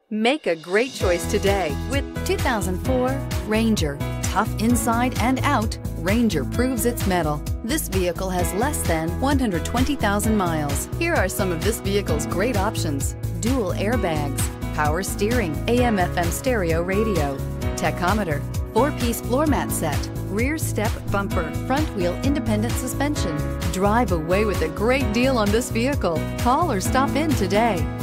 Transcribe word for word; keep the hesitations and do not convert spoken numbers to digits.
Make a great choice today with two thousand four Ranger. Tough inside and out, Ranger proves its mettle. This vehicle has less than one hundred twenty thousand miles. Here are some of this vehicle's great options: dual airbags, power steering, A M F M stereo radio, tachometer, four-piece floor mat set, rear step bumper, front wheel independent suspension. Drive away with a great deal on this vehicle. Call or stop in today.